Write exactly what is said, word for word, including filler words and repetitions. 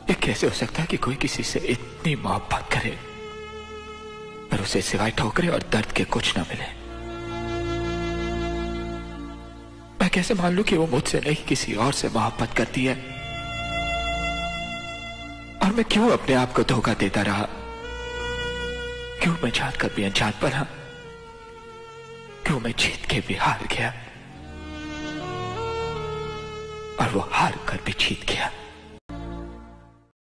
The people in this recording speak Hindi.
ये कैसे हो सकता है कि कोई किसी से इतनी मोहब्बत करे पर उसे सिवाय ठोकरे और दर्द के कुछ ना मिले? मैं कैसे मान लूं कि वो मुझसे नहीं किसी और से मोहब्बत करती है? और मैं क्यों अपने आप को धोखा देता रहा? क्यों मैं जानकर भी अनजान बना? क्यों मैं जीत के भी हार गया और वो हार कर भी जीत गया?